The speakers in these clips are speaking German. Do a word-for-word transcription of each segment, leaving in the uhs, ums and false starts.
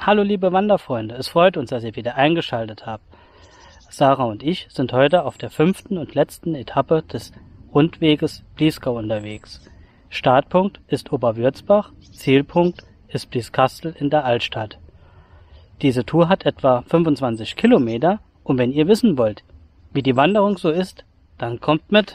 Hallo liebe Wanderfreunde, es freut uns, dass ihr wieder eingeschaltet habt. Sarah und ich sind heute auf der fünften und letzten Etappe des Rundweges Bliesgau unterwegs. Startpunkt ist Oberwürzbach, Zielpunkt ist Blieskastel in der Altstadt. Diese Tour hat etwa fünfundzwanzig Kilometer und wenn ihr wissen wollt, wie die Wanderung so ist, dann kommt mit.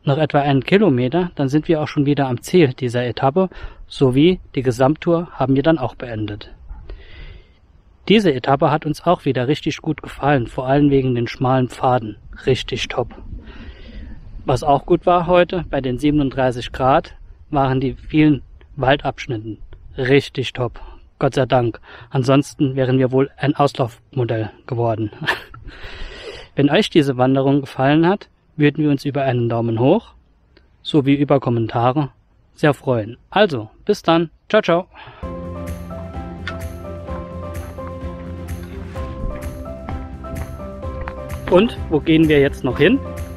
Noch etwa einen Kilometer, dann sind wir auch schon wieder am Ziel dieser Etappe, sowie die Gesamttour haben wir dann auch beendet. Diese Etappe hat uns auch wieder richtig gut gefallen, vor allem wegen den schmalen Pfaden. Richtig top. Was auch gut war heute, bei den siebenunddreißig Grad, waren die vielen Waldabschnitten. Richtig top. Gott sei Dank. Ansonsten wären wir wohl ein Auslaufmodell geworden. Wenn euch diese Wanderung gefallen hat, würden wir uns über einen Daumen hoch sowie über Kommentare sehr freuen. Also, bis dann. Ciao, ciao. Und wo gehen wir jetzt noch hin?